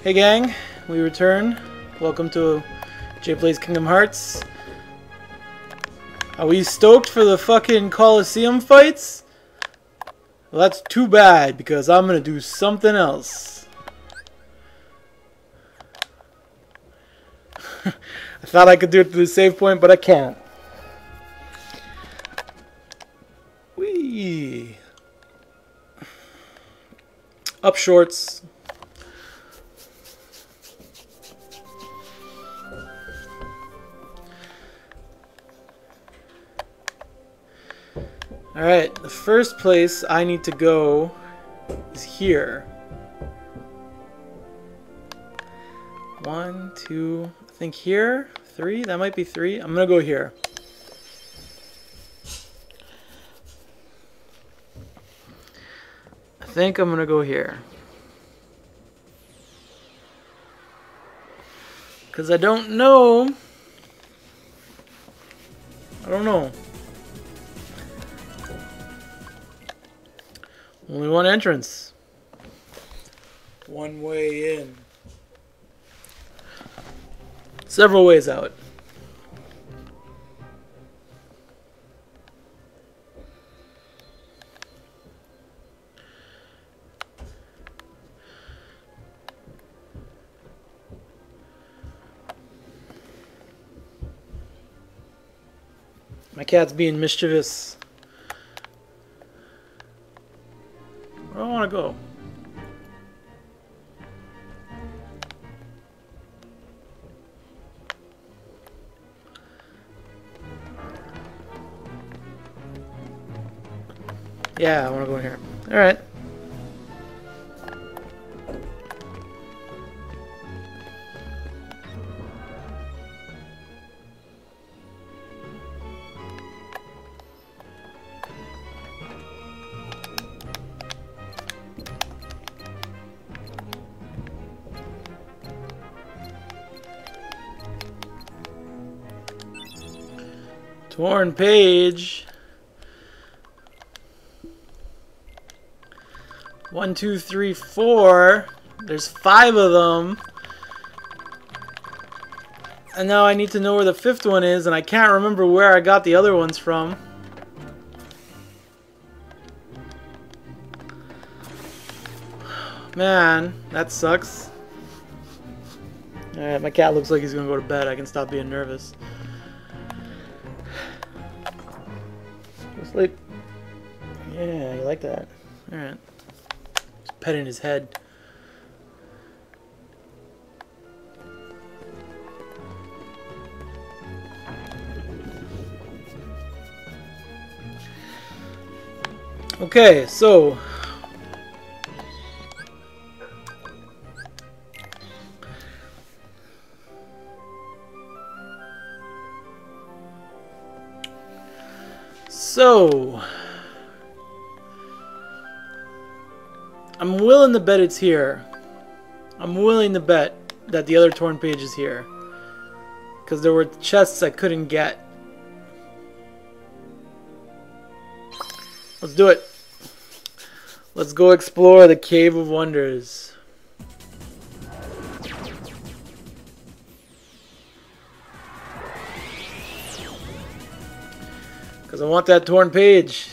Hey gang, we return. Welcome to Jay Plays Kingdom Hearts. Are we stoked for the fucking Coliseum fights? Well, that's too bad because I'm gonna do something else. I thought I could do it through the save point, but I can't. Whee! Up shorts. Alright, the first place I need to go is here. 1, 2, I think here. 3, that might be 3. I'm gonna go here. I think I'm gonna go here. Because I don't know. I don't know. Only one entrance. One way in. Several ways out. My cat's being mischievous. Where do I want to go? Yeah, I want to go in here. Alright. Torn page. 1, 2, 3, 4. There's 5 of them. And now I need to know where the 5th one is, and I can't remember where I got the other ones from. Man, that sucks. Alright, my cat looks like he's gonna go to bed. I can stop being nervous. Go sleep. Yeah, you like that. Alright. Just petting his head. Okay, so I'm willing to bet it's here. I'm willing to bet that the other torn page is here. Because there were chests I couldn't get. Let's do it. Let's go explore the Cave of Wonders. Because I want that torn page.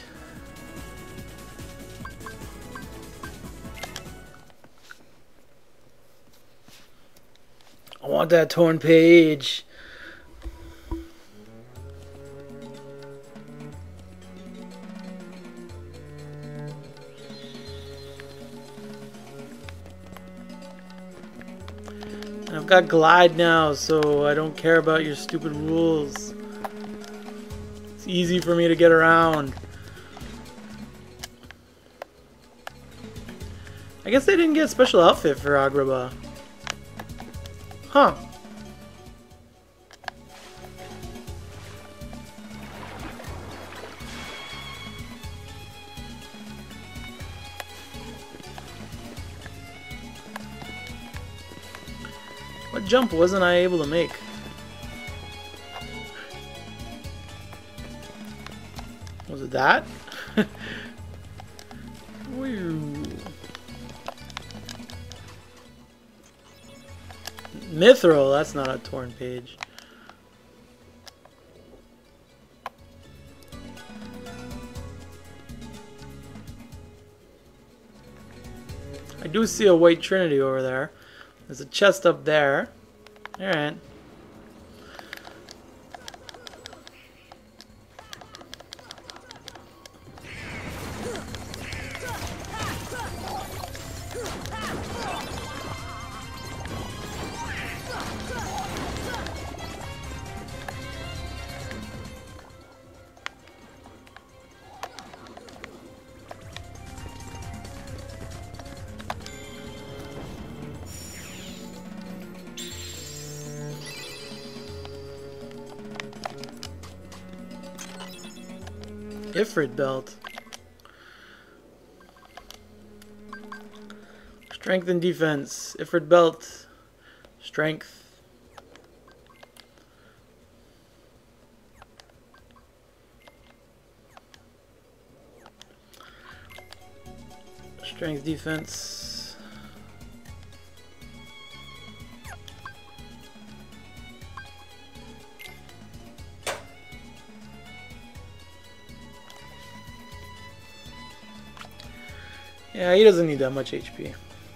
I want that torn page. And I've got glide now, so I don't care about your stupid rules. It's easy for me to get around. I guess they didn't get a special outfit for Agrabah. Huh. What jump wasn't I able to make? Was it that? Woo. Mithril, that's not a torn page. I do see a white trinity over there. There's a chest up there. Alright. Ifrit belt. Strength and defense. Ifrit belt. Strength. Strength, defense. Yeah, he doesn't need that much HP.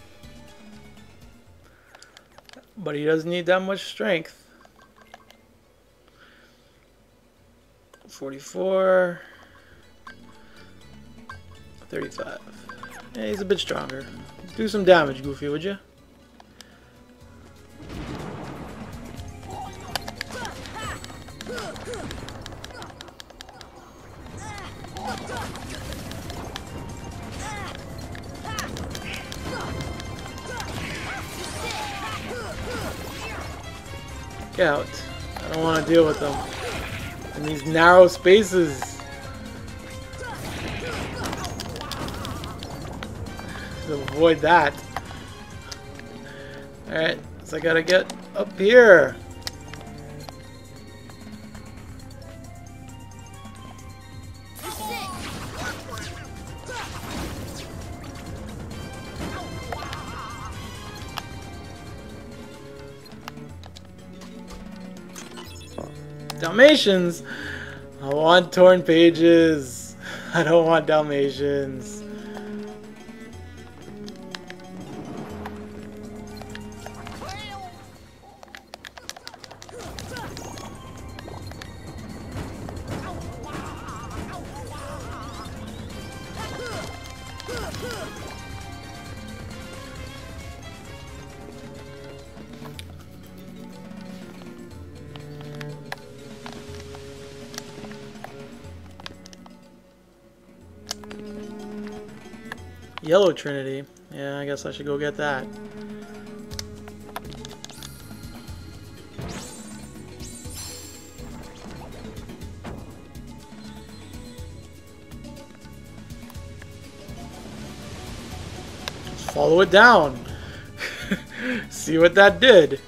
But he doesn't need that much strength. 44. 35. Yeah, he's a bit stronger. Do some damage, Goofy, would you? Get out. I don't want to deal with them in these narrow spaces. To avoid that. Alright, so I gotta get up here. Dalmatians? I want torn pages. I don't want Dalmatians. Yellow Trinity. Yeah, I guess I should go get that. Just follow it down. See what that did.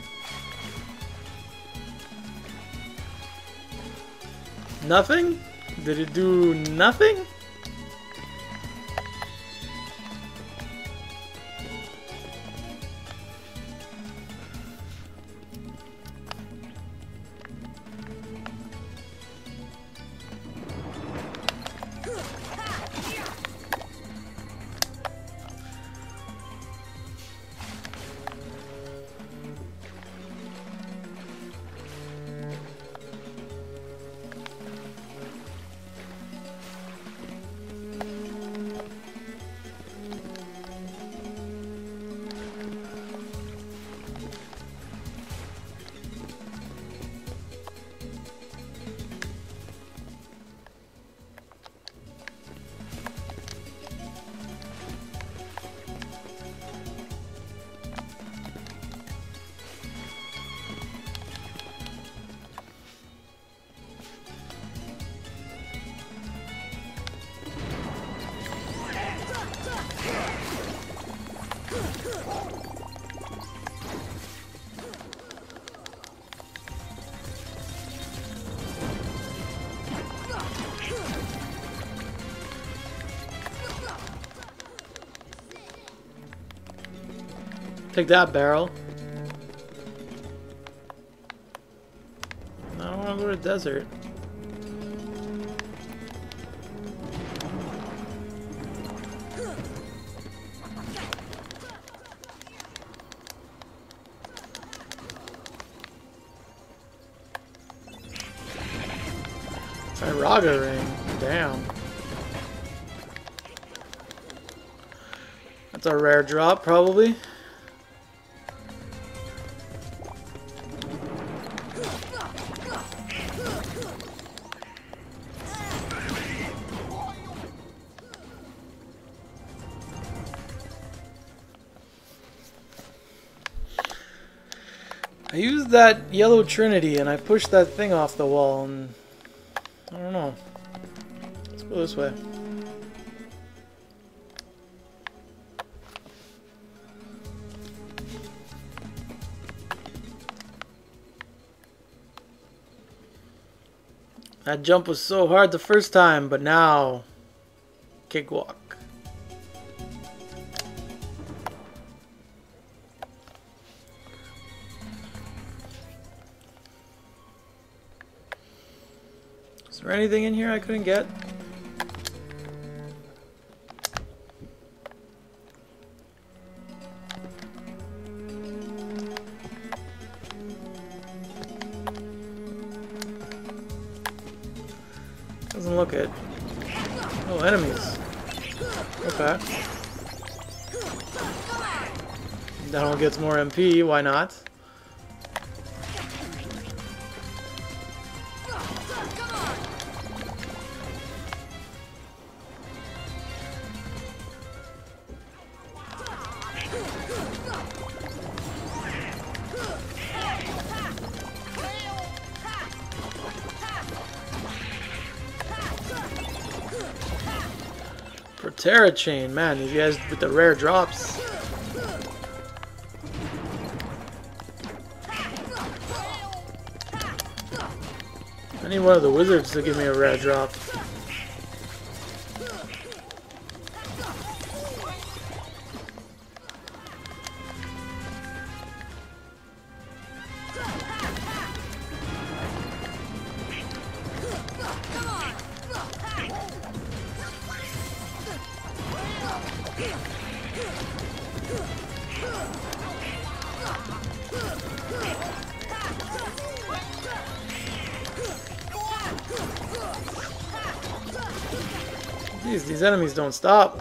Nothing? Did it do nothing? Take that, barrel. a desert. Raga ring. Damn. That's a rare drop, probably. I used that yellow trinity and I pushed that thing off the wall and I don't know. Let's go this way. That jump was so hard the first time, but now cakewalk. Is there anything in here I couldn't get? Doesn't look it. Oh, enemies. Okay. That one gets more MP, why not? Terra chain, man, these guys with the rare drops. I need one of the wizards to give me a rare drop. These enemies don't stop.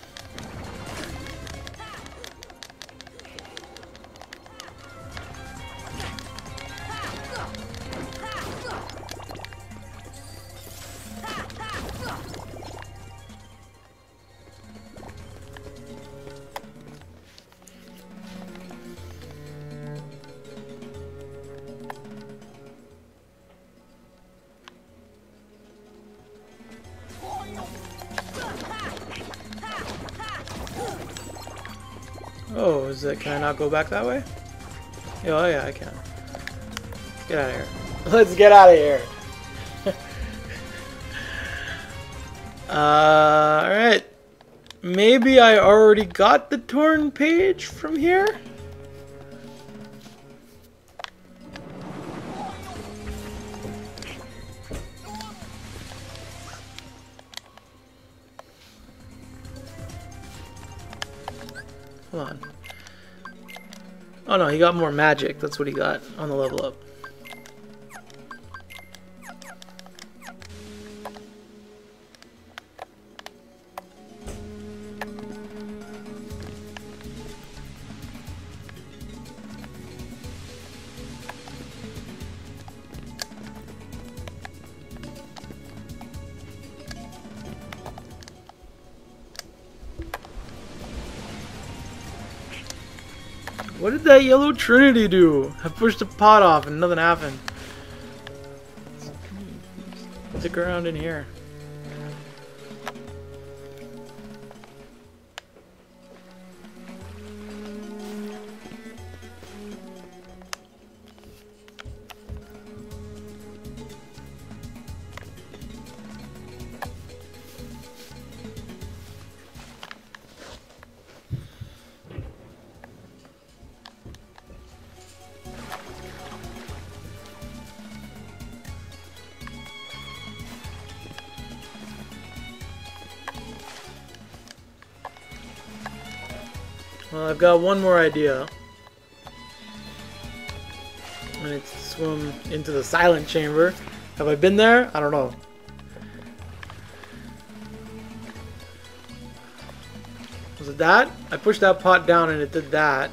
Oh, is it? Can I not go back that way? Oh yeah, I can. Let's get out of here. Let's get out of here. Alright. Maybe I already got the torn page from here? Hold on. Oh no, he got more magic. That's what he got on the level up. What did that yellow trinity do? I pushed the pot off and nothing happened. Stick around in here. Well, I've got one more idea. And it's to swim into the silent chamber. Have I been there? I don't know. Was it that? I pushed that pot down and it did that.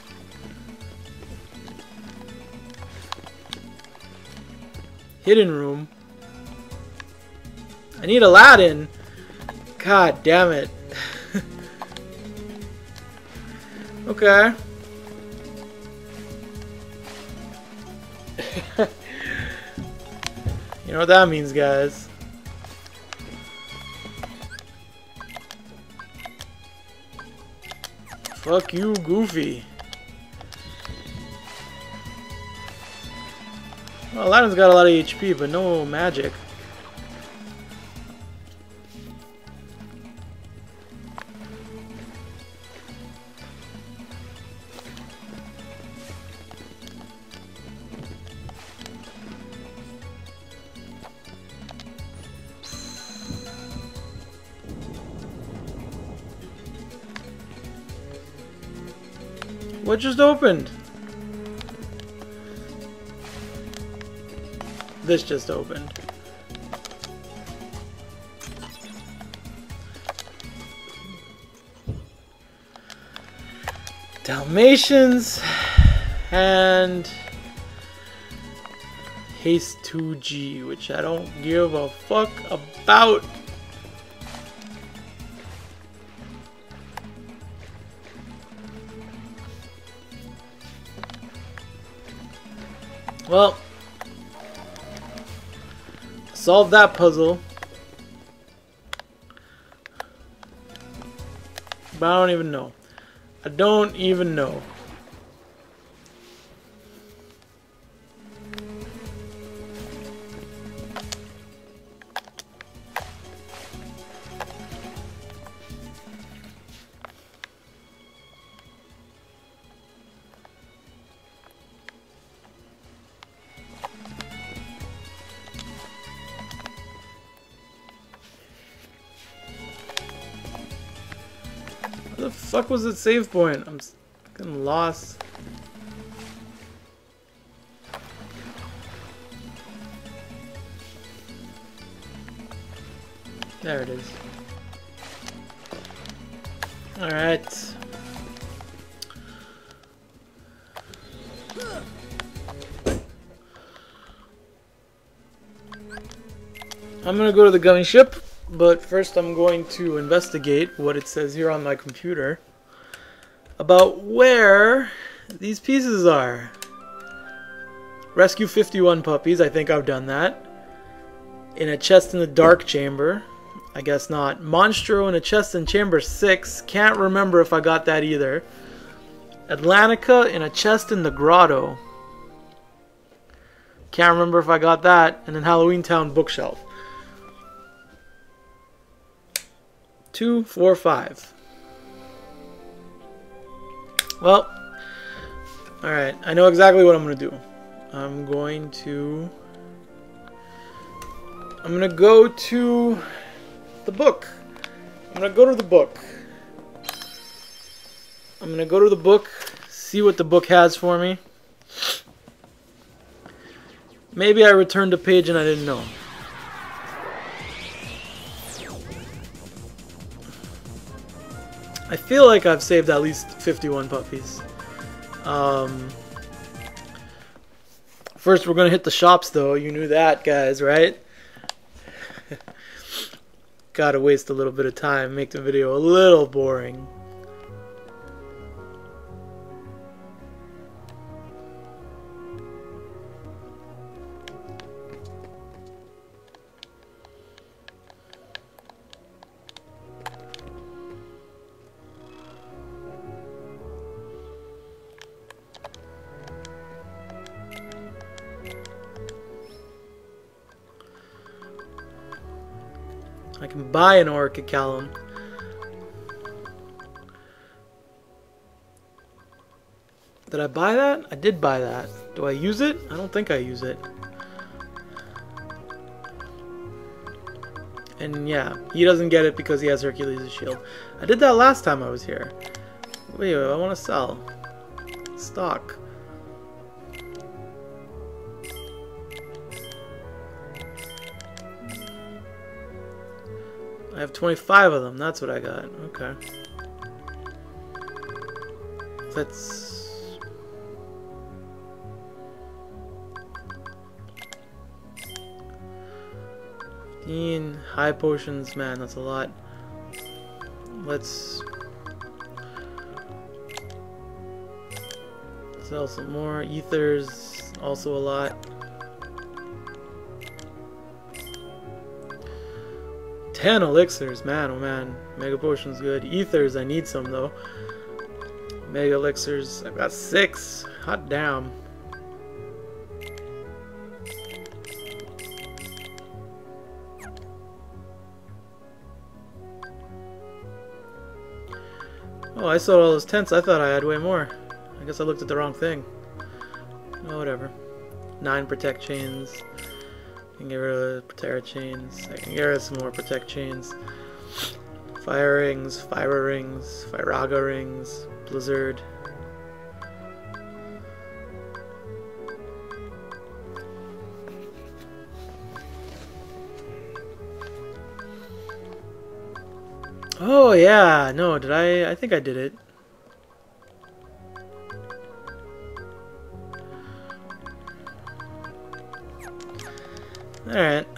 Hidden room. I need Aladdin. God damn it. Okay. You know what that means, guys. Fuck you, Goofy. Well, Aladdin's got a lot of HP, but no magic. What just opened? This just opened. Dalmatians and Haste 2G, which I don't give a fuck about. Well, solve that puzzle. But I don't even know. I don't even know. Where the fuck was the save point? I'm fucking lost. There it is. Alright. I'm gonna go to the gummy ship. But first I'm going to investigate what it says here on my computer about where these pieces are. Rescue 51 puppies, I think I've done that. In a chest in the dark chamber, I guess not. Monstro in a chest in chamber 6, can't remember if I got that either. Atlantica in a chest in the grotto, can't remember if I got that. And then Halloween Town bookshelf. 2, 4, 5. Well, alright, I know exactly what I'm going to do. I'm going to go to the book. I'm going to go to the book. I'm going to go to the book, see what the book has for me. Maybe I returned a page and I didn't know. I feel like I've saved at least 51 puppies. First we're gonna hit the shops though, you knew that, guys, right? Gotta waste a little bit of time, make the video a little boring. I can buy an Orchicalum. Did I buy that? I did buy that. Do I use it? I don't think I use it. And yeah, he doesn't get it because he has Hercules' shield. I did that last time I was here. Wait, I want to sell. Stock. I have 25 of them, that's what I got. Okay. That's... high potions, man, that's a lot. Let's sell some more. Ethers, also a lot. 10 elixirs, man, oh man. Mega potion's good. Ethers, I need some though. Mega elixirs, I've got 6. Hot damn. Oh, I sold all those tents. I thought I had way more. I guess I looked at the wrong thing. Oh, whatever. 9 protect chains. I can get rid of protect chains. I can get rid of some more protect chains. Fire rings, fire rings, Firaga rings, blizzard. Oh yeah, no, did I think I did it. Alright.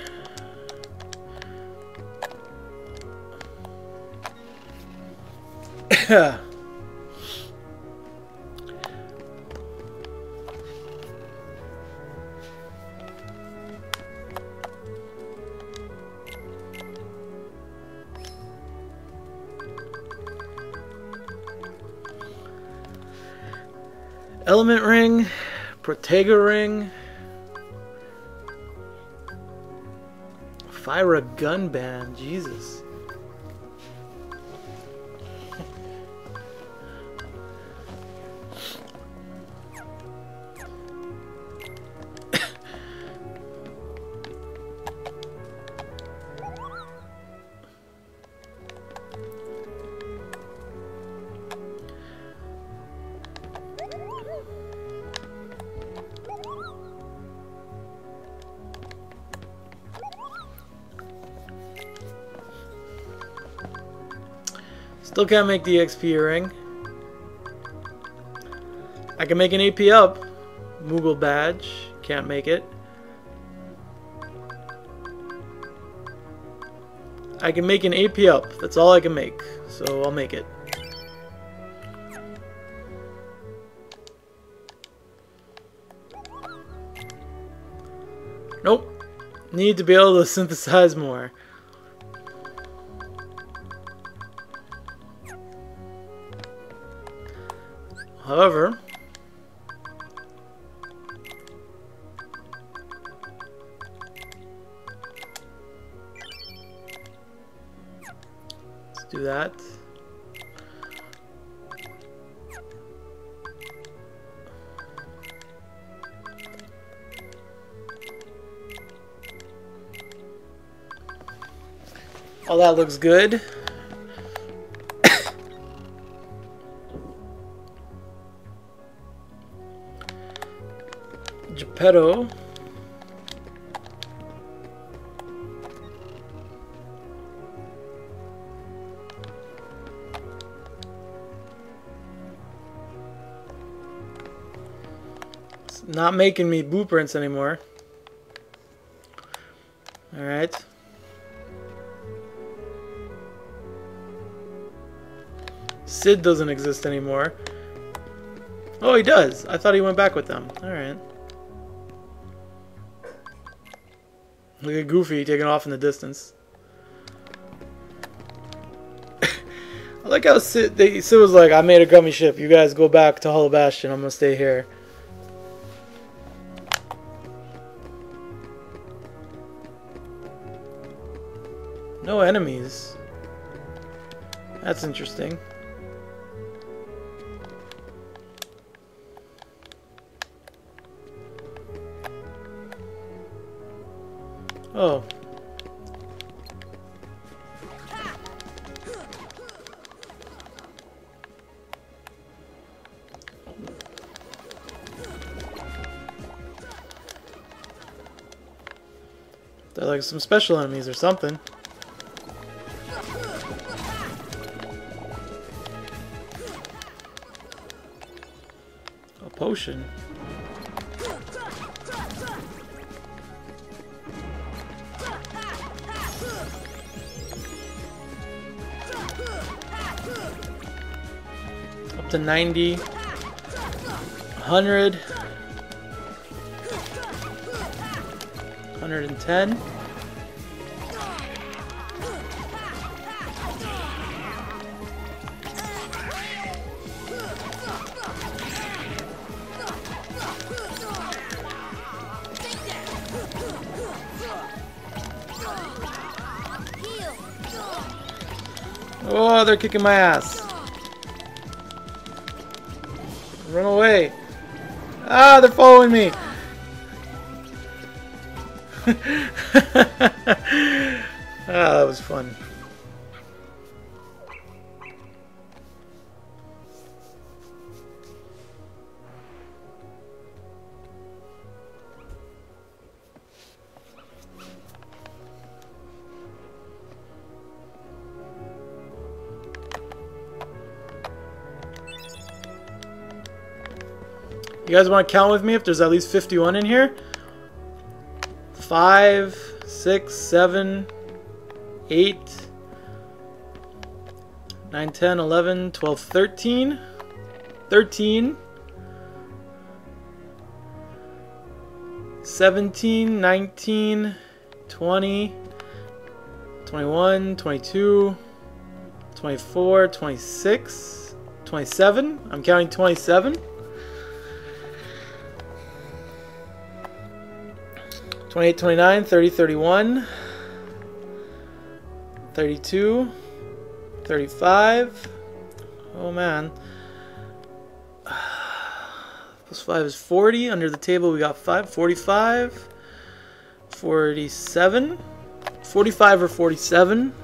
Element ring, Protega ring, Fire gun band, Jesus. Still can't make the XP ring. I can make an AP up. Moogle badge. Can't make it. I can make an AP up. That's all I can make. So I'll make it. Nope. Need to be able to synthesize more. However, let's do that. All that looks good. Geppetto. It's not making me blueprints anymore. Alright. Sid doesn't exist anymore. Oh, he does. I thought he went back with them. Alright. Look at Goofy taking off in the distance. I like how Sid was like, I made a gummy ship. You guys go back to Hollow Bastion. I'm going to stay here. No enemies. That's interesting. Oh. They're like some special enemies or something. A potion. Up to 90. 100. 110. Oh, they're kicking my ass. Run away. Ah, they're following me. Ah, that was fun. You guys want to count with me if there's at least 51 in here? 5, 6, 7, 8, 9, 10, 11, 12, 13, 13, 17, 19, 20, 21, 22, 24, 26, 27. I'm counting 27. 28, 29, 30, 31, 32, 35. Oh man. Plus 5 is 40. Under the table we got 5. 45. 47. 45 or 47.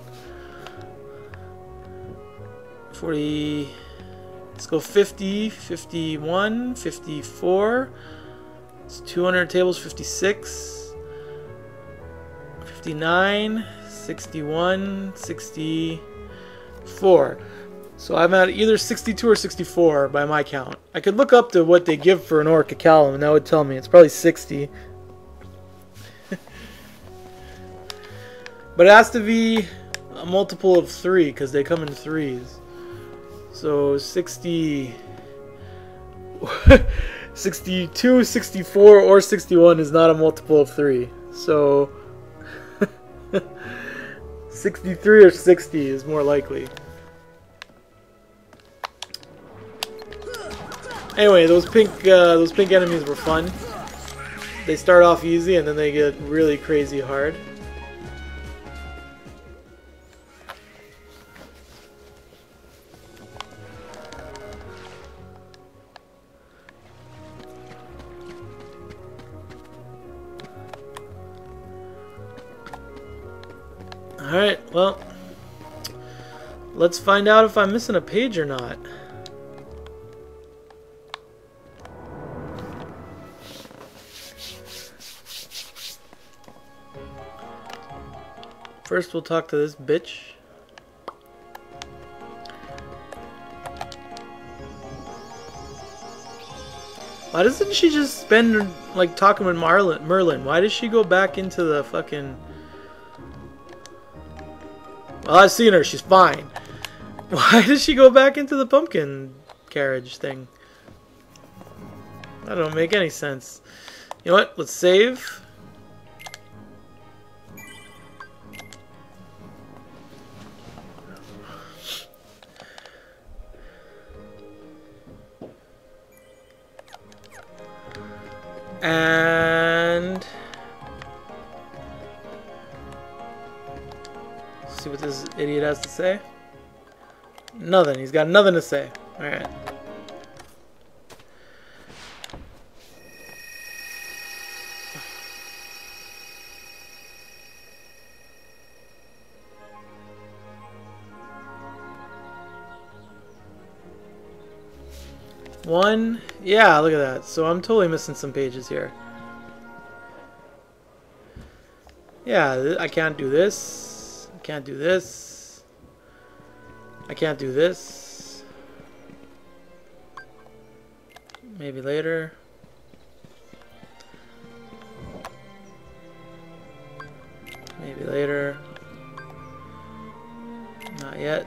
40. Let's go 50, 51, 54. It's 200 tables, 56, 59, 61, 64. So I'm at either 62 or 64 by my count. I could look up to what they give for an Orcacalum and that would tell me. It's probably 60. But it has to be a multiple of 3 because they come in 3s. So 60... 62, 64, or 61 is not a multiple of 3. So 63 or 60 is more likely. Anyway, those pink enemies were fun. They start off easy and then they get really crazy hard. Alright, well, let's find out if I'm missing a page or not. First we'll talk to this bitch. Why doesn't she just spend like talking with Merlin? Why does she go back into the fucking... Well, I've seen her. She's fine. Why did she go back into the pumpkin carriage thing? That don't make any sense. You know what? Let's save. And... see what this idiot has to say. Nothing. He's got nothing to say. Alright. One. Yeah, look at that. So I'm totally missing some pages here. Yeah, I can't do this. I can't do this. I can't do this. Maybe later. Maybe later. Not yet.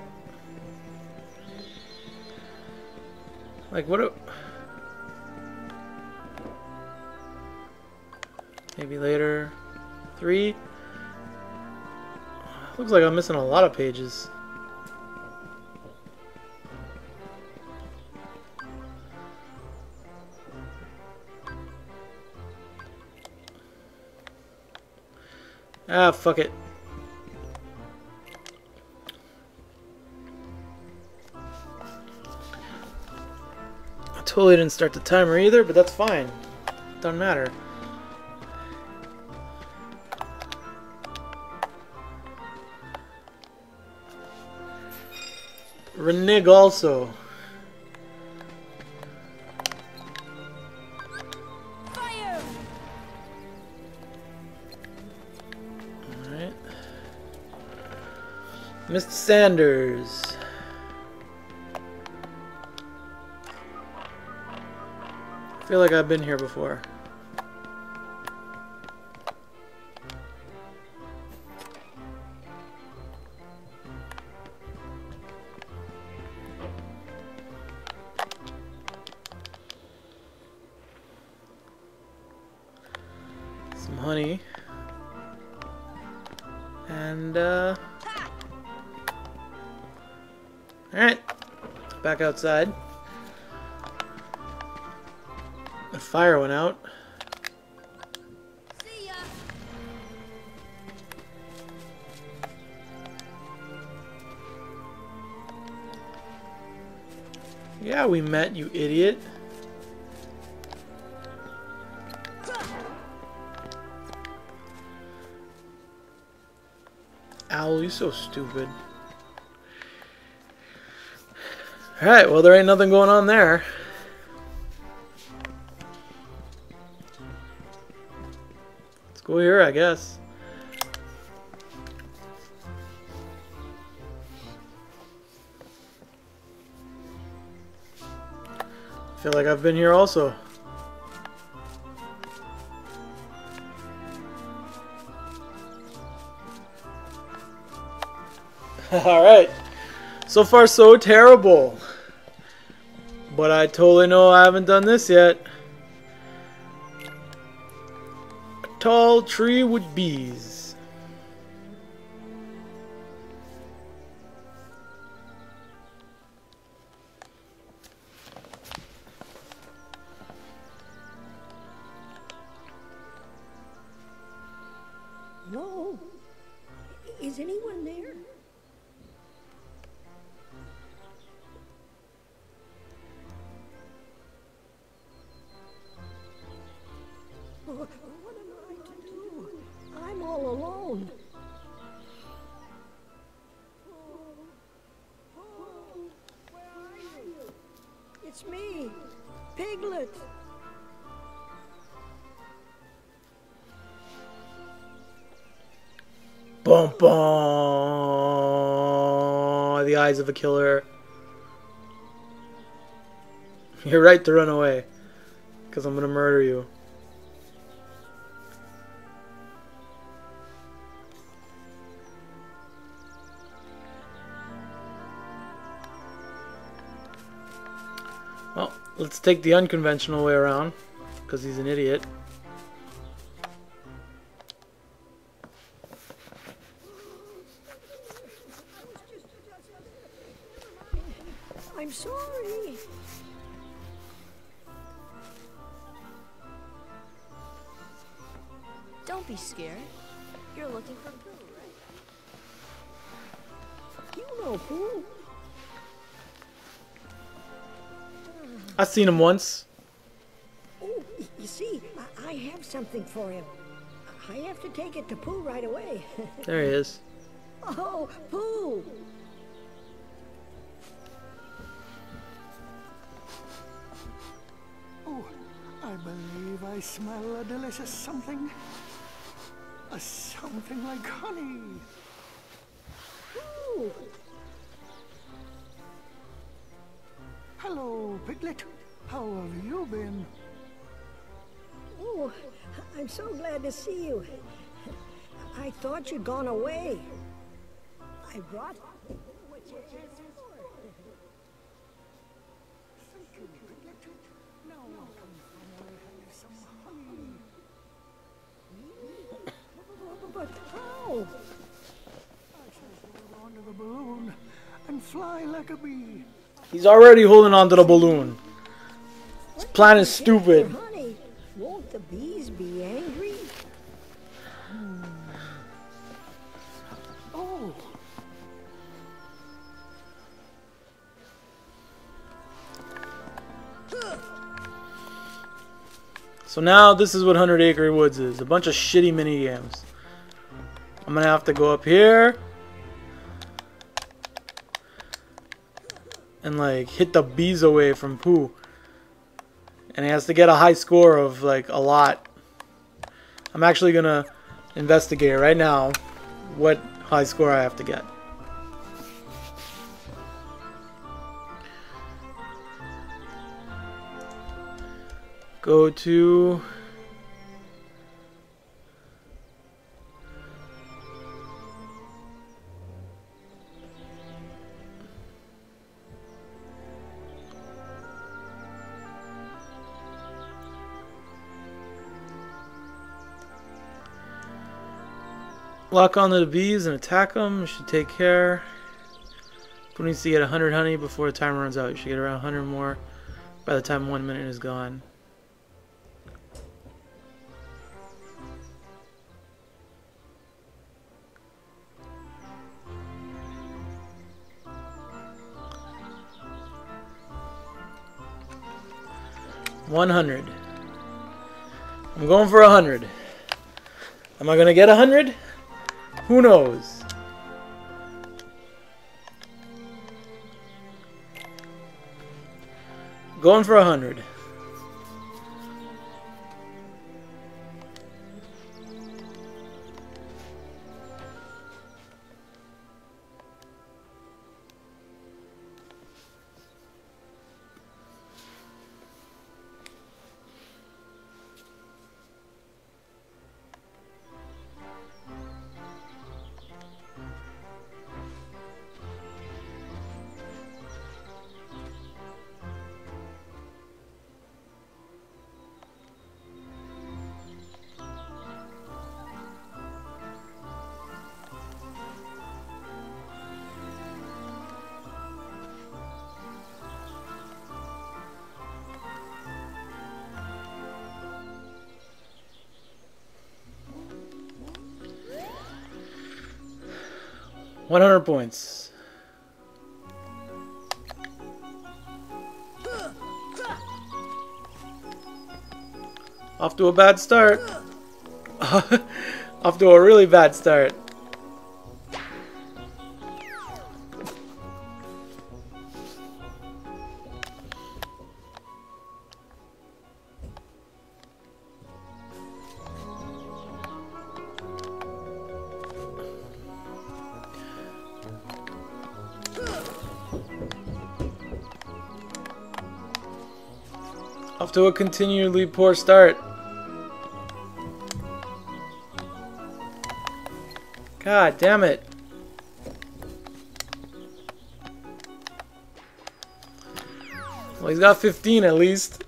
Like what? Maybe later. 3. Looks like I'm missing a lot of pages. Ah, fuck it. I totally didn't start the timer either, but that's fine. Doesn't matter. Renege also. Fire! Alright. Mr. Sanders. I feel like I've been here before. Some honey. And, alright. Back outside. The fire went out. See ya! Yeah, we met, you idiot. Owl, you so stupid. Alright, well there ain't nothing going on there. Let's go here, I guess. I feel like I've been here also. Alright. So far so terrible. But I totally know I haven't done this yet. A tall tree with bees. Hello? Is anyone there? What am I to do? I'm all alone. Where are you? It's me, Piglet. Bum bum. The eyes of a killer. You're right to run away. Because I'm gonna murder you. Well, let's take the unconventional way around. Because he's an idiot. I'm sorry. Don't be scared. You're looking for Pooh, right? You know Pooh. I've seen him once. Oh, you see, I have something for him. I have to take it to Pooh right away. There he is. Oh, Pooh! Oh, I believe I smell a delicious something. Something like honey. Ooh. Hello, Piglet. How have you been? Oh, I'm so glad to see you. I thought you'd gone away. I brought what you asked for. Thank you, Piglet. Now welcome and have some honey. But how? I shall hold on to the balloon and fly like a bee. He's already holding on to the balloon. His plan is stupid. Honey, won't the bees be angry? Oh, So now this is what 100 Acre Woods is. A bunch of shitty mini games. I'm gonna have to go up here and like hit the bees away from Pooh. And he has to get a high score of like a lot. I'm actually gonna investigate right now what high score I have to get. Go to lock onto the bees and attack them. You should take care. Who needs to get 100 honey before the timer runs out? You should get around 100 more by the time 1 minute is gone. $100. I'm going for 100. Am I gonna get 100? Who knows? Going for 100. $100 points. Off to a bad start. Off to a really bad start. Off to a continually poor start. God damn it. Well, he's got 15 at least.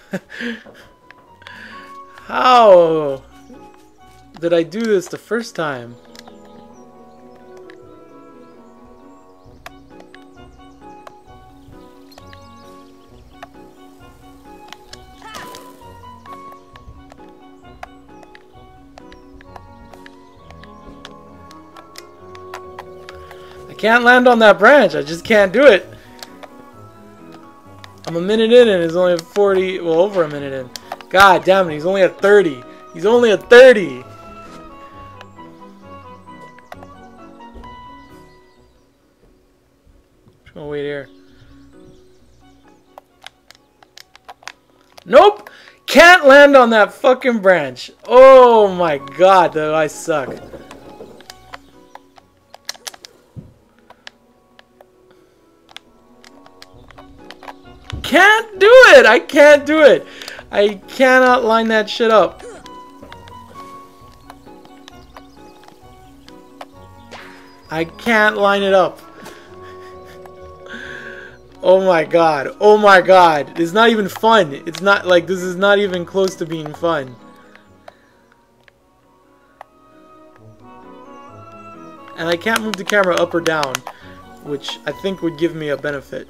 How did I do this the first time? I can't land on that branch. I just can't do it. I'm a minute in and it's only at 40, well, over a minute in. God damn it, he's only at 30. He's only at 30. Just gonna wait here. Nope! Can't land on that fucking branch. Oh my god, though I suck. Can't do it! I can't do it! I cannot line that shit up. I can't line it up. Oh my god. Oh my god. It's not even fun. It's not like, this is not even close to being fun. And I can't move the camera up or down, which I think would give me a benefit.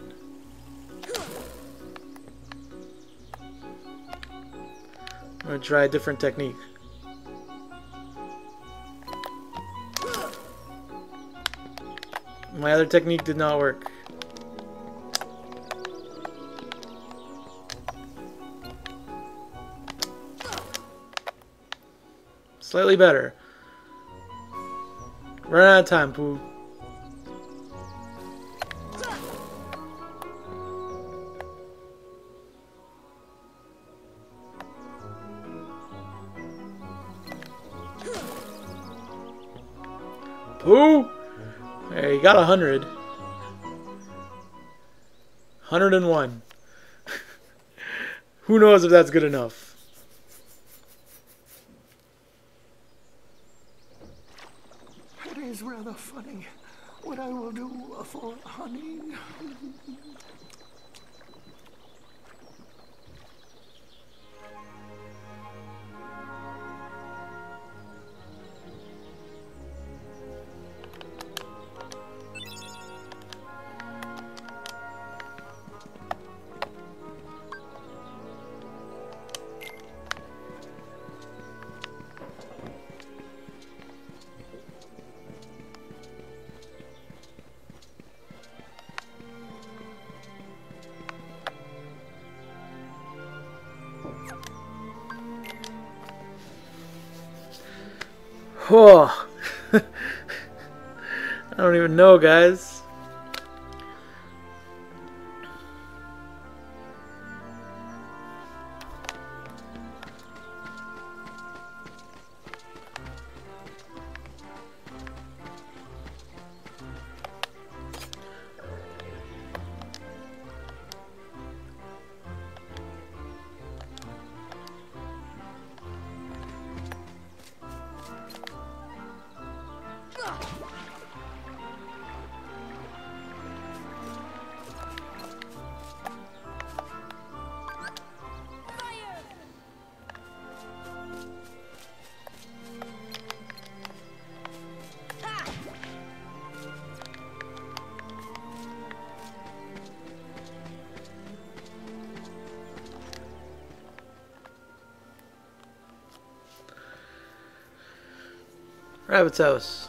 I'm gonna try a different technique. My other technique did not work. Slightly better. Run out of time, Pooh. Pooh! Hey, you got 100. 101. Who knows if that's good enough? It is rather funny what I will do for honey. Oh, I don't even know, guys. Rabbit's house.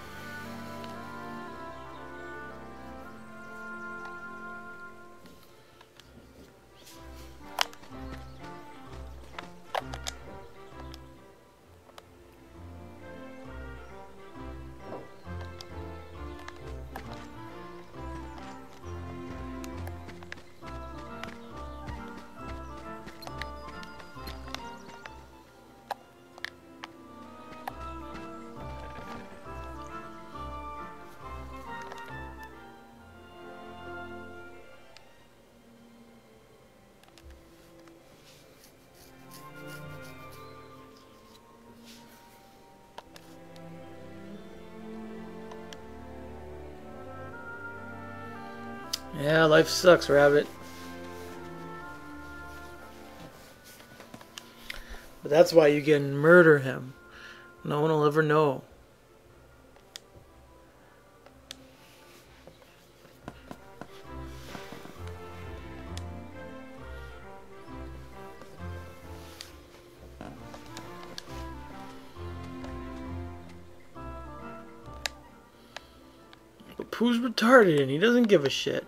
Yeah, life sucks, Rabbit. But that's why you can murder him. No one will ever know. But Pooh's retarded and he doesn't give a shit.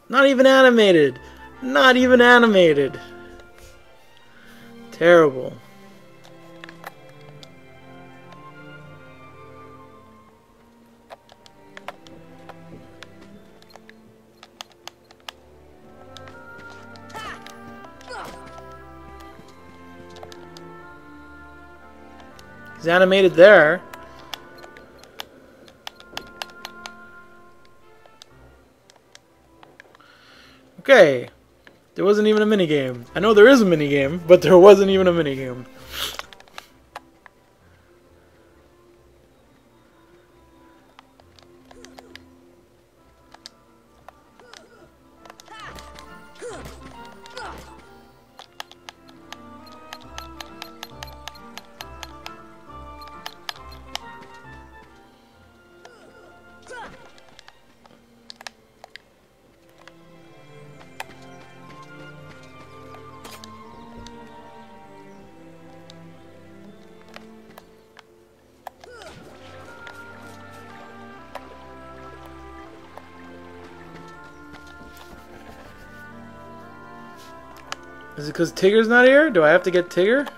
Not even animated. Not even animated. Terrible. He's animated there. Okay. There wasn't even a minigame. I know there is a minigame, but there wasn't even a minigame. Is it because Tigger's not here? Do I have to get Tigger?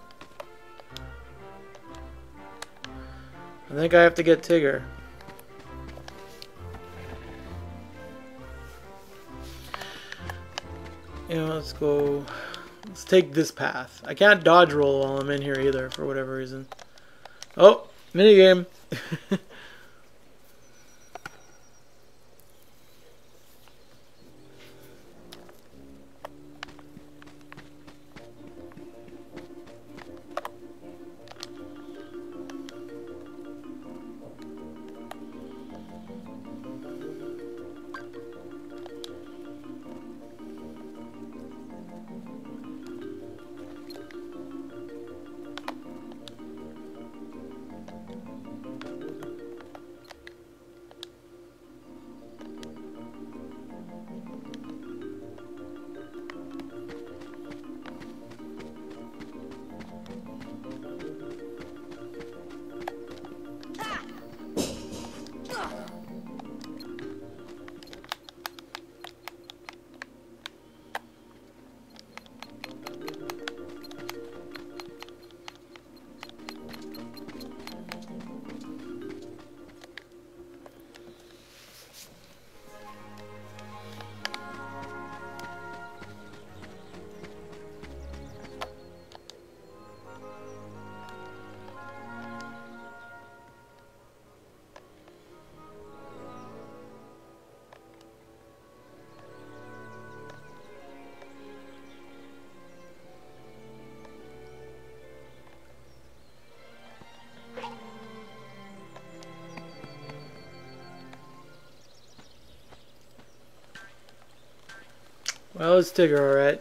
I think I have to get Tigger. You know, let's go. Let's take this path. I can't dodge roll while I'm in here either, for whatever reason. Oh, minigame. Well, it's Tigger, alright.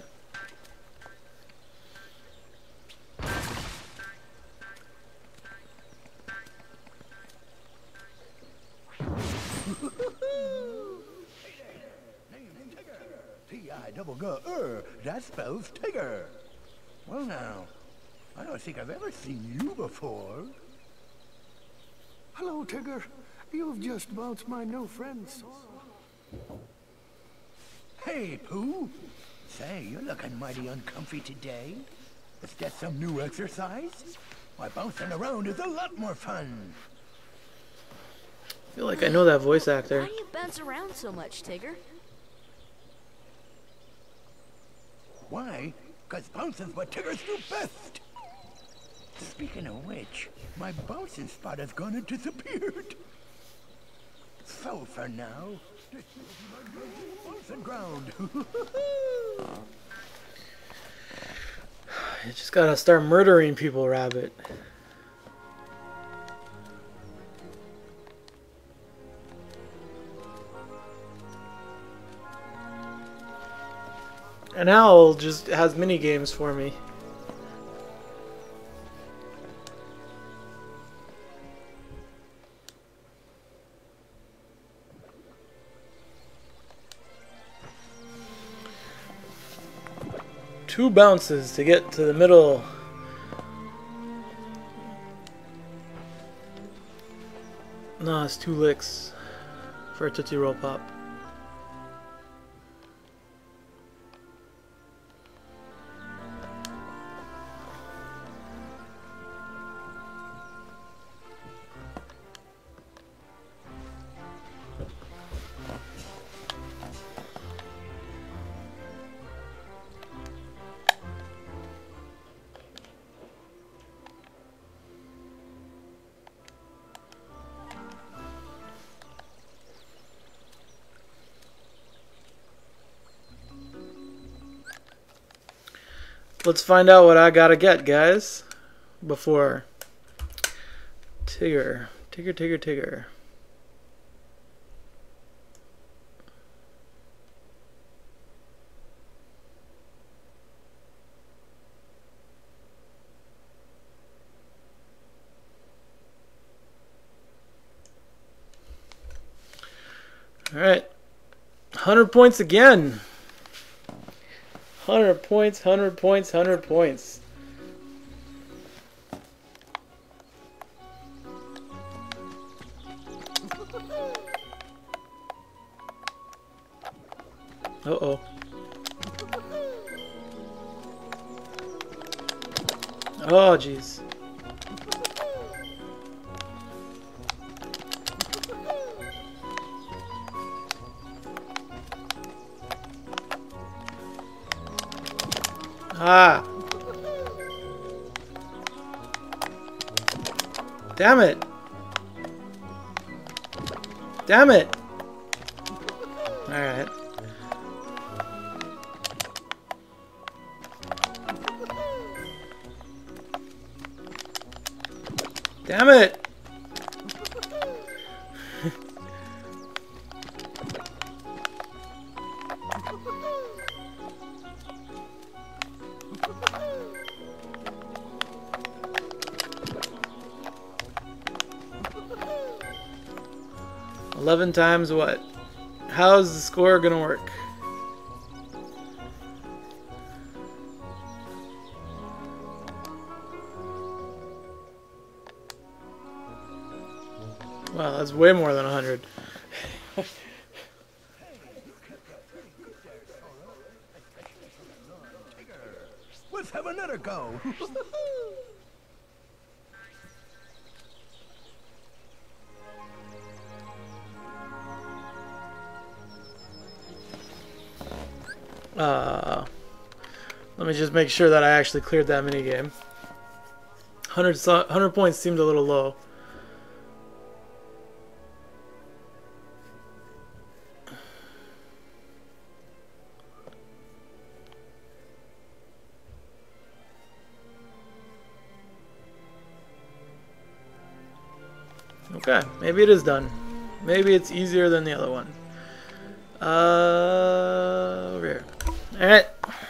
T-I-double-G-R, that spells Tigger. Well now, I don't think I've ever seen you before. Hello, Tigger. You've just bounced my new friend, Sora. Hey, Pooh. Say, you're looking mighty uncomfy today. Is that some new exercise? Why, bouncing around is a lot more fun. I feel like I know that voice actor. Why do you bounce around so much, Tigger? Why? 'Cause bouncing's what Tiggers do best. Speaking of which, my bouncing spot has gone and disappeared. So for now, this is my bouncing ground. You just gotta start murdering people, Rabbit. And Owl just has mini games for me. Two bounces to get to the middle. No, it's 2 licks for a Tootsie Roll Pop. let's find out what I gotta get, guys, before Tigger. Alright. 100 points again. 100 points, 100 points, 100 points. Uh-oh. Oh, jeez. Ah. Damn it. Damn it. Alright. Damn it. $11 times what? How's the score gonna work? Wow, that's way more than 100. Let's have another go. Let me just make sure that I actually cleared that minigame. 100 points seemed a little low. Okay, maybe it is done. Maybe it's easier than the other one. Over here. Alright.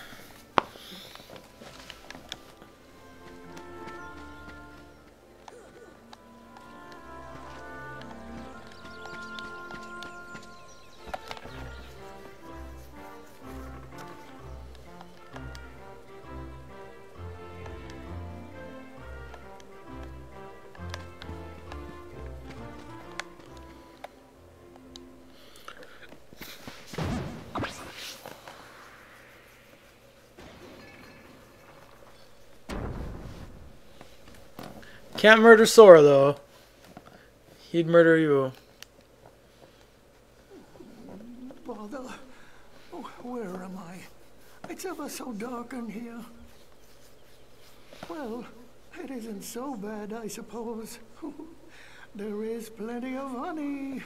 Can't murder Sora, though. He'd murder you. Bother. Oh, where am I? It's ever so dark in here. Well, it isn't so bad, I suppose. There is plenty of honey.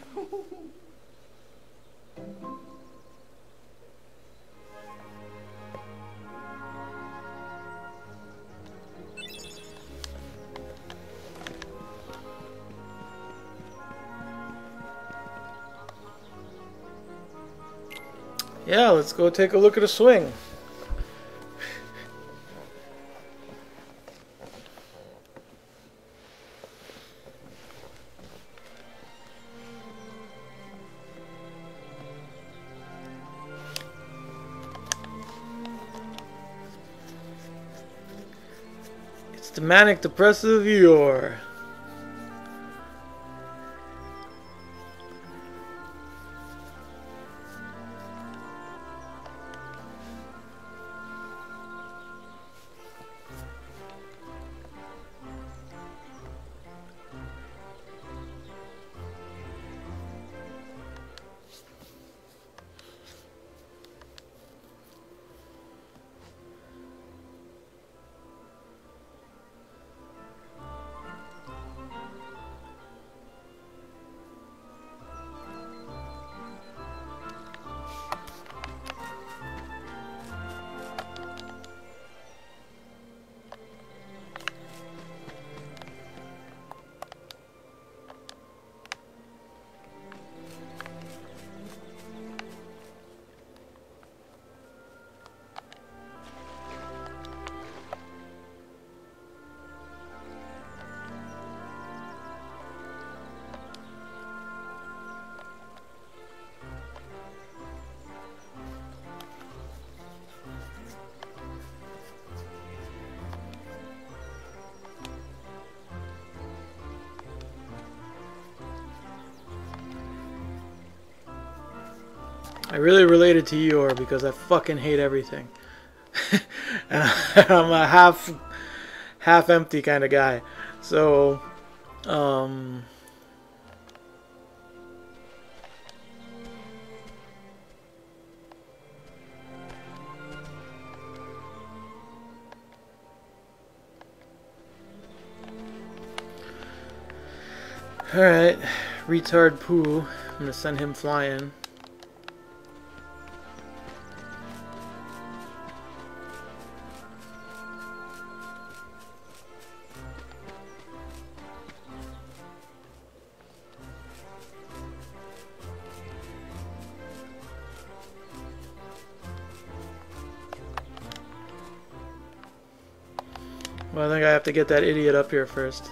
Yeah, let's go take a look at a swing. It's the manic depressive Eeyore. I really related to Eeyore because I fucking hate everything. And I'm a half empty kind of guy. So, alright, retard Pooh. I'm gonna send him flying. Well, I think I have to get that idiot up here first.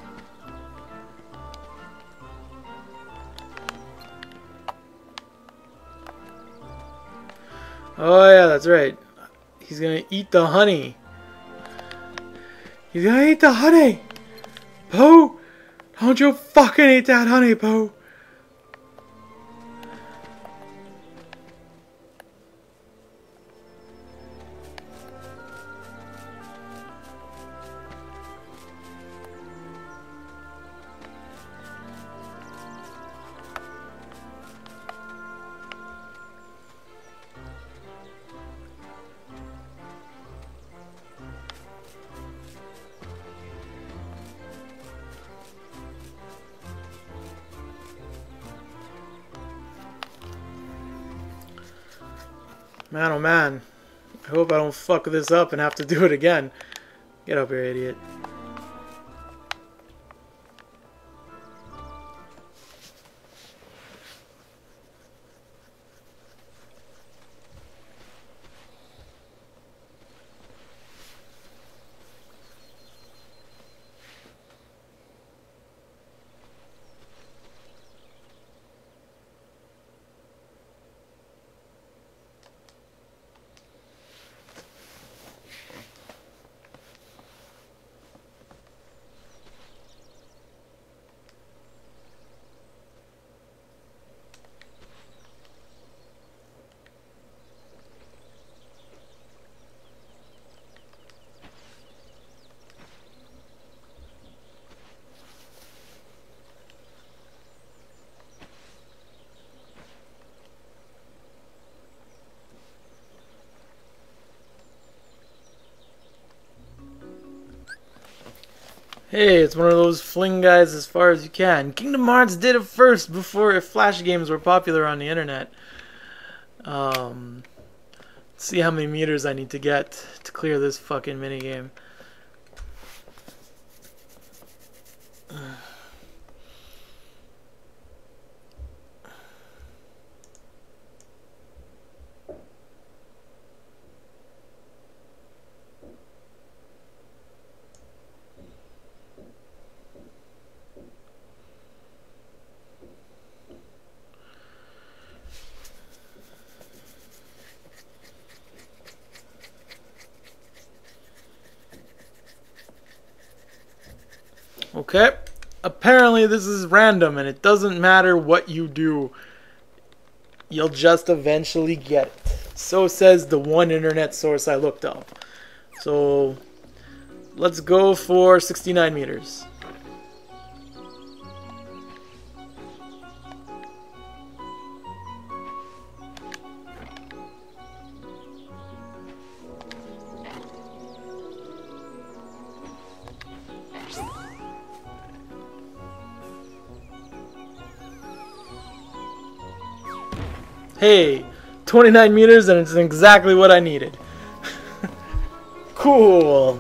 Oh yeah, that's right. He's gonna eat the honey. He's gonna eat the honey! Pooh! Don't you fucking eat that honey, Pooh! Man, oh man. I hope I don't fuck this up and have to do it again. Get up here, idiot. Hey, it's one of those fling guys as far as you can. Kingdom Hearts did it first before Flash games were popular on the internet. Let's see how many meters I need to get to clear this fucking minigame. Okay, apparently this is random and it doesn't matter what you do. You'll just eventually get it. So says the one internet source I looked up. So let's go for 69 meters. Hey, 29 meters and it's exactly what I needed. Cool.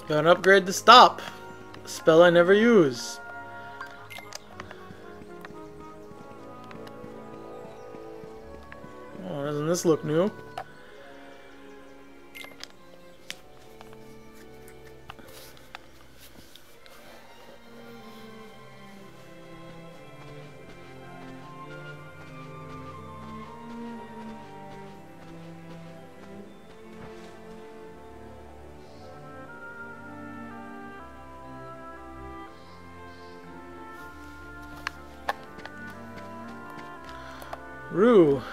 Got an upgrade to stop. Spell I never use. Oh, doesn't this look new? Rue.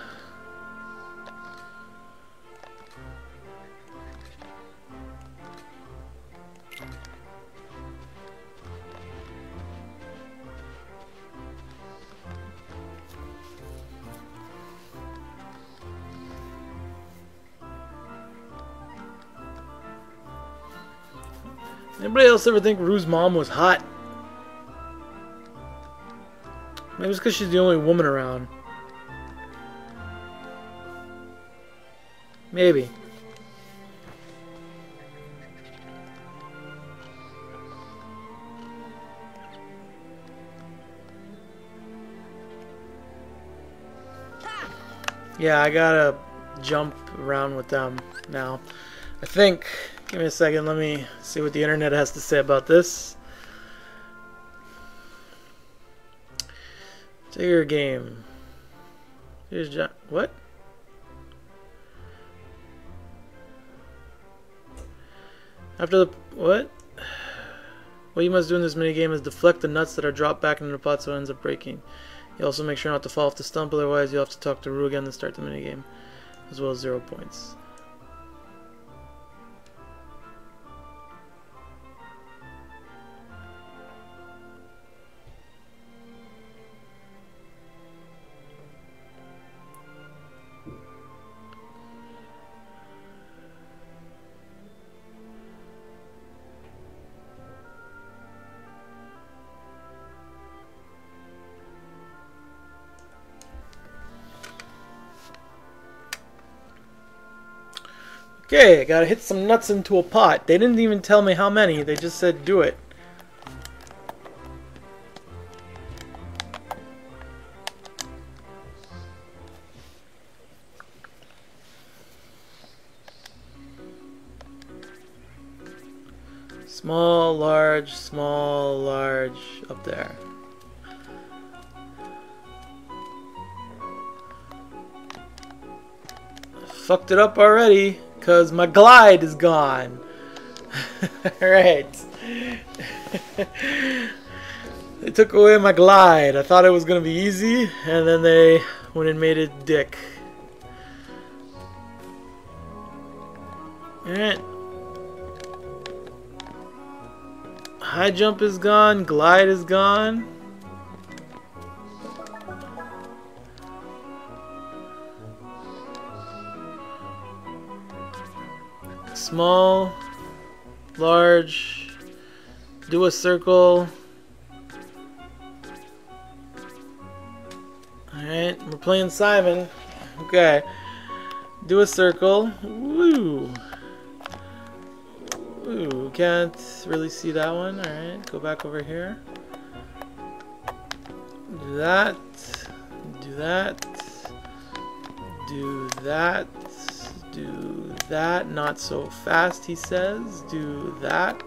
Anybody else ever think Rue's mom was hot? Maybe it's because she's the only woman around. Maybe. Yeah, I gotta jump around with them now. I think. Give me a second, let me see what the internet has to say about this. Take your game. Here's what? After the what? What you must do in this minigame is deflect the nuts that are dropped back into the pot so it ends up breaking. You also make sure not to fall off the stump, otherwise you'll have to talk to Rue again to start the minigame, as well as 0 points. Okay, I gotta hit some nuts into a pot. They didn't even tell me how many, they just said do it. Small, large, up there. Fucked it up already. Because my glide is gone. Alright. They took away my glide. I thought it was going to be easy. And then they went and made it dick. Alright. High jump is gone. Glide is gone. Small, large, do a circle. Alright, we're playing Simon. Okay. Do a circle. Woo! Ooh, can't really see that one. Alright, go back over here. Do that. Do that. Do that. Do that. Not so fast, he says. Do that.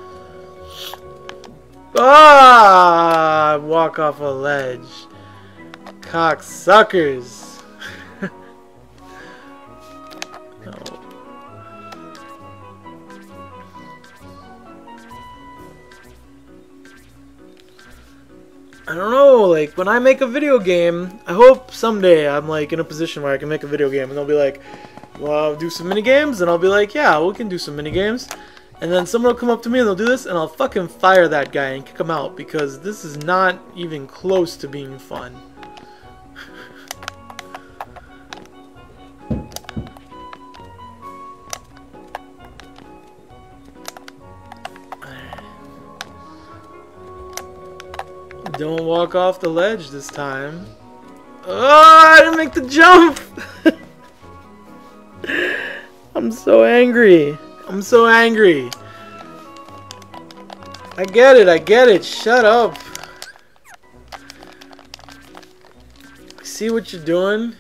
Ah! Walk off a ledge. Cocksuckers. No. I don't know, like, when I make a video game, I hope someday I'm, like, in a position where I can make a video game and they'll be like, well, do some minigames? And I'll be like, yeah, we can do some minigames. And then someone will come up to me and they'll do this, and I'll fucking fire that guy and kick him out, because this is not even close to being fun. Don't walk off the ledge this time. Oh, I didn't make the jump! I'm so angry. I'm so angry. I get it, I get it. Shut up. See what you're doing?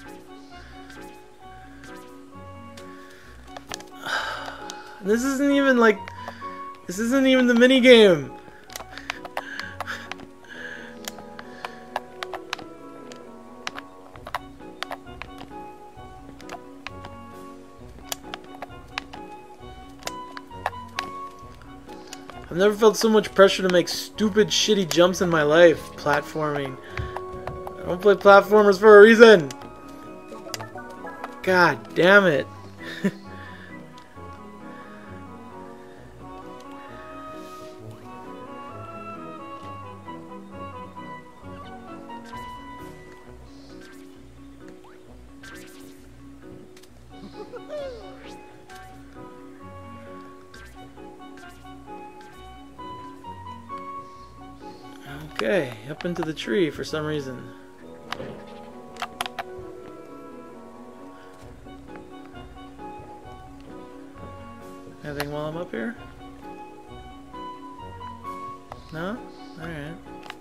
This isn't even like... This isn't even the minigame. I've never felt so much pressure to make stupid, shitty jumps in my life. Platforming. I don't play platformers for a reason. God damn it. Okay, up into the tree for some reason. Anything while I'm up here? No? Alright.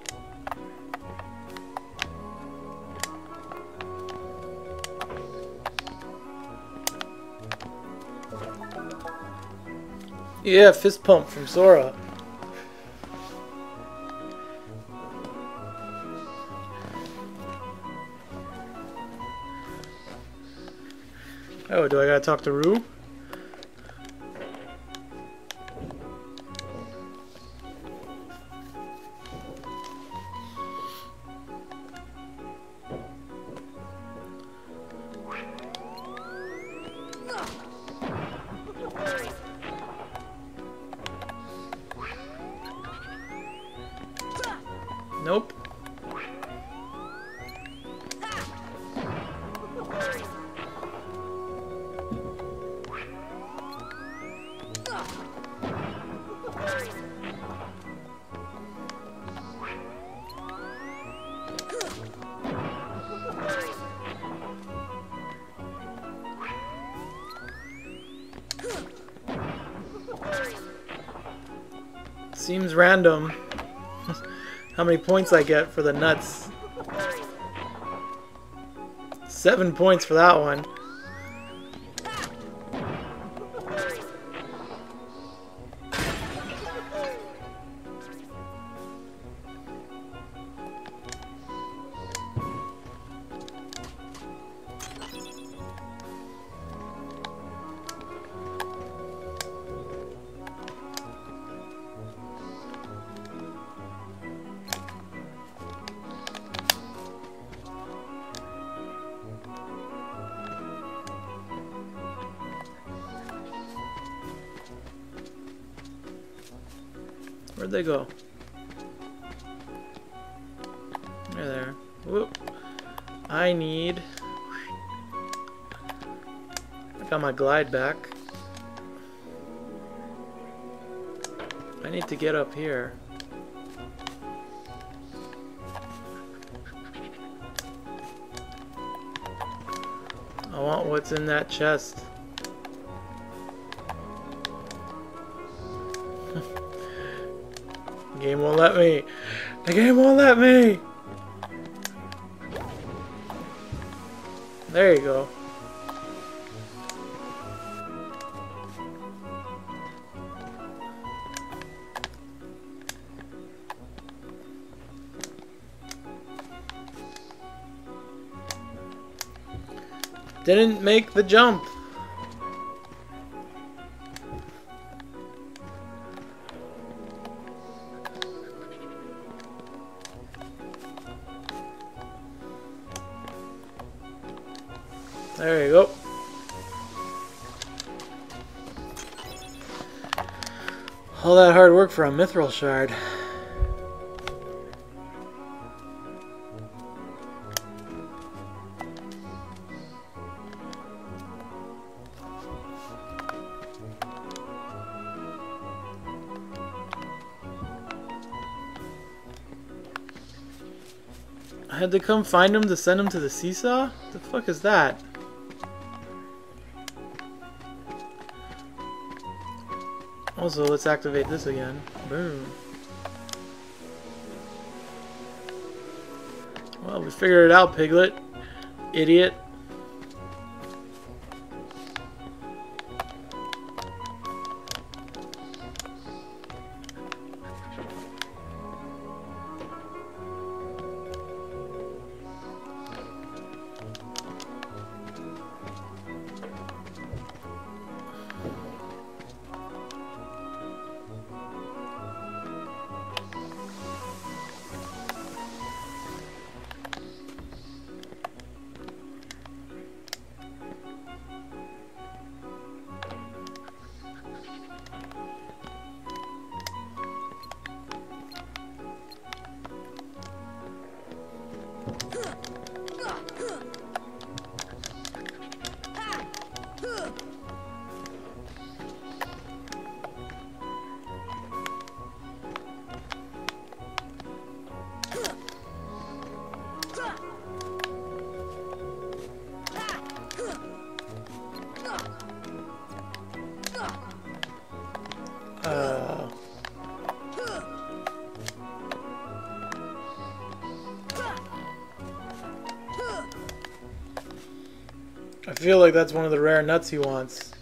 Yeah, fist pump from Sora. Oh, do I gotta talk to Rue? Nope. Seems random how many points I get for the nuts. 7 points for that one. Where'd they go? They're there. Whoop. I need... I got my glide back. I need to get up here. I want what's in that chest. The game won't let me. The game won't let me. There you go. Didn't make the jump. There you go. All that hard work for a mithril shard. I had to come find him to send him to the seesaw? What the fuck is that? Also, let's activate this again. Boom. Well, we figured it out, Piglet. Idiot. I feel like that's one of the rare nuts he wants.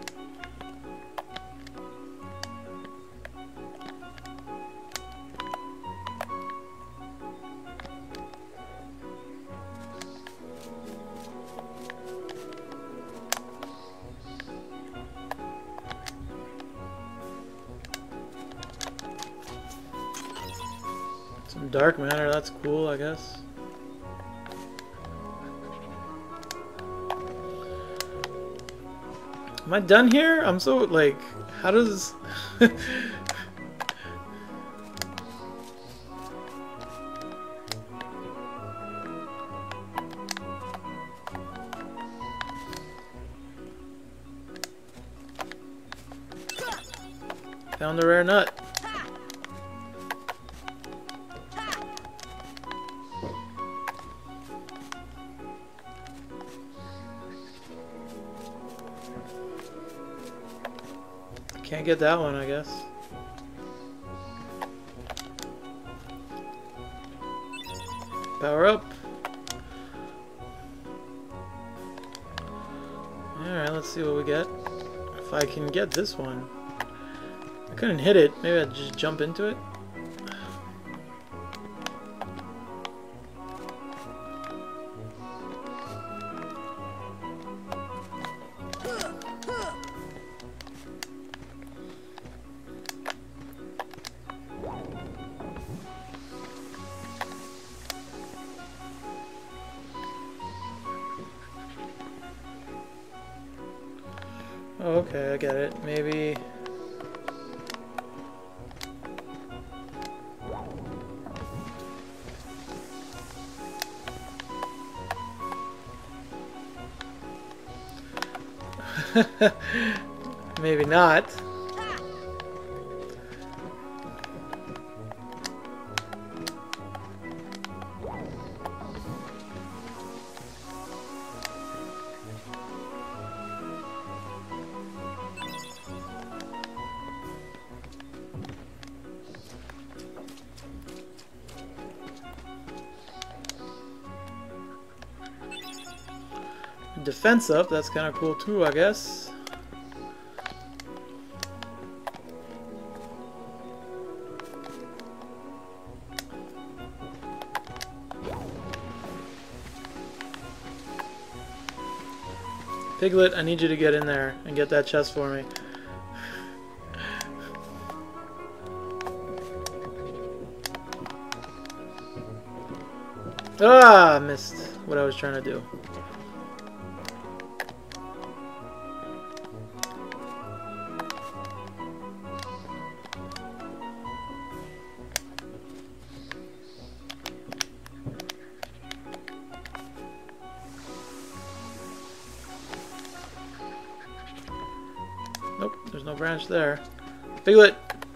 Some dark matter, that's cool, I guess. Am I done here? I'm so, like, how does... Found a rare nut. Can't get that one, I guess. Power up. Alright, let's see what we get. If I can get this one. I couldn't hit it. Maybe I'd just jump into it. Oh, okay, I get it. Maybe... maybe not. Defense up, that's kind of cool too, I guess. Piglet, I need you to get in there and get that chest for me. Ah, missed what I was trying to do. Nope, there's no branch there. Piglet!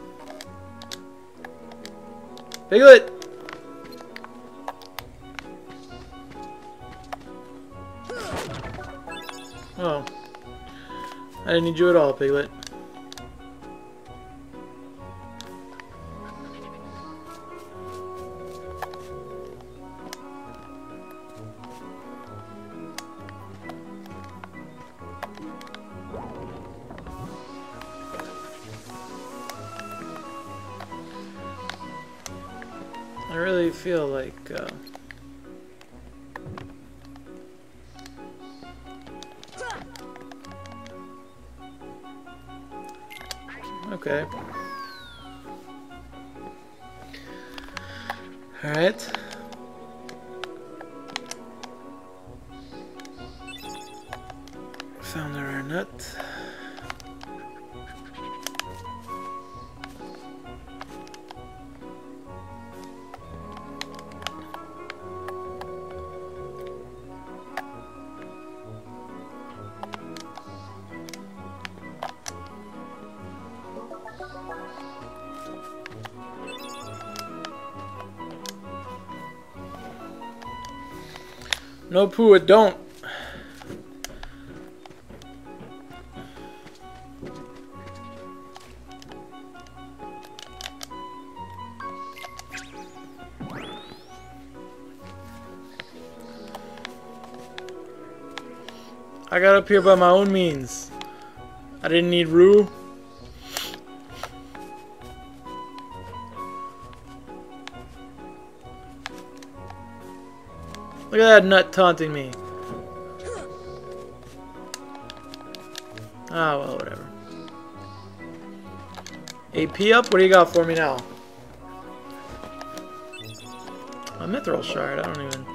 Piglet! Oh. I didn't need you at all, Piglet. I really feel like okay. All right. Found the rare nut. No poo, it don't. I got up here by my own means. I didn't need Rue. Look at that nut taunting me. Ah, well, whatever. AP up? What do you got for me now? A mithril shard, I don't even...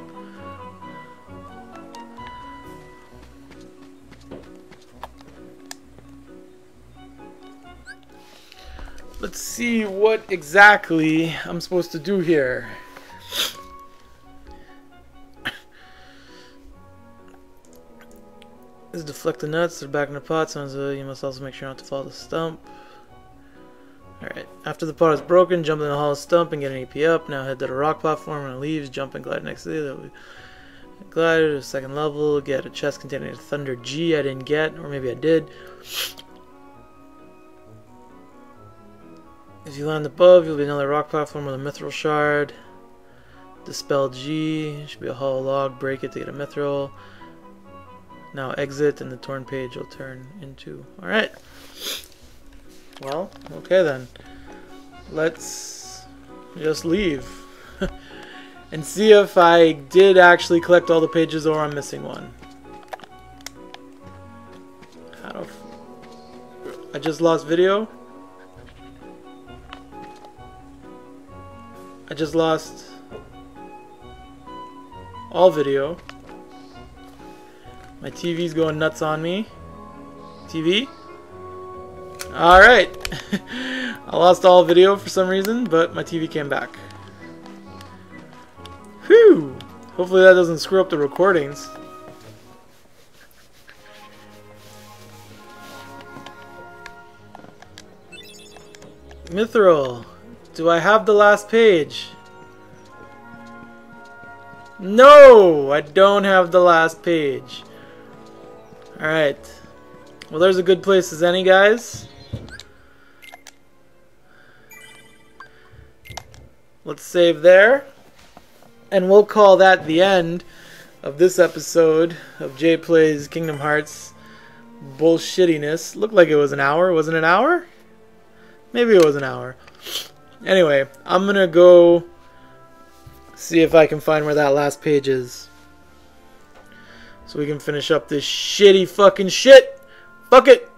Let's see what exactly I'm supposed to do here. This is deflect the nuts, they're back in the pot, so you must also make sure not to follow the stump. Alright, after the pot is broken, jump in the hollow stump and get an AP up. Now head to the rock platform when it leaves, jump and glide next to it. Glide to the second level, get a chest containing a Thunder G I didn't get, or maybe I did. If you land above, you'll be another rock platform with a mithril shard. Dispel G, should be a hollow log, break it to get a mithril. Now exit and the torn page will turn into... Alright. Well, okay then. Let's just leave. And see if I did actually collect all the pages or I'm missing one. I just lost video. I just lost all video. My TV's going nuts on me. TV? Alright. I lost all video for some reason, but my TV came back. Whew! Hopefully that doesn't screw up the recordings. Mithril. Do I have the last page? No! I don't have the last page. Alright. Well, there's a good place as any, guys. Let's save there. And we'll call that the end of this episode of Jay Plays Kingdom Hearts bullshittiness. Looked like it was an hour. Was it an hour? Maybe it was an hour. Anyway, I'm gonna go see if I can find where that last page is, so we can finish up this shitty fucking shit. Fuck it.